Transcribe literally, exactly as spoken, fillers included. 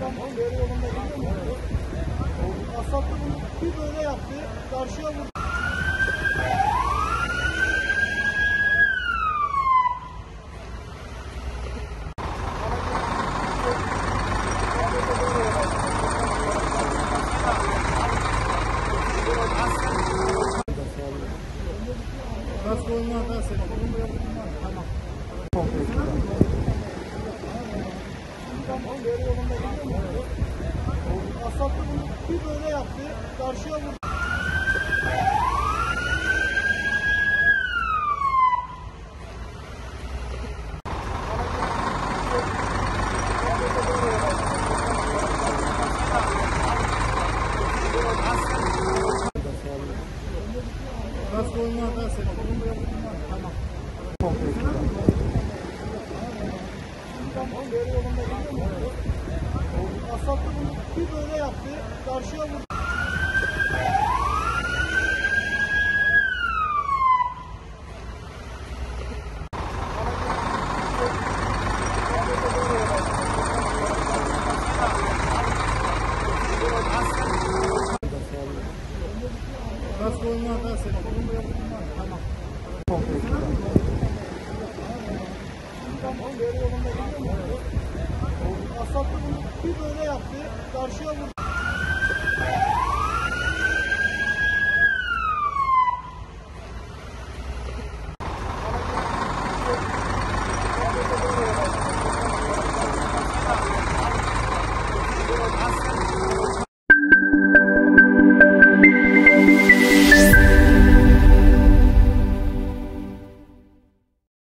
Tamam, böyle yolunda gidiyor mu? Asfaltı bir böyle yaptı, karşıya vurdu. Kask oyunlar da senin. Tamam. Tamam, böyle yolunda gidiyor mu? Asfaltı bir böyle yaptı, karşıya vurdu. Kask oyunlar da senin. Tamam. Tamam, böyle yolunda gidiyor mu? Asfaltı bir böyle yaptı, karşıya vurdu. Kask oyunlar da senin. Tamam. Tamam, böyle yolunda gidiyor mu? Asfaltı bir böyle yaptı, karşıya vurdu.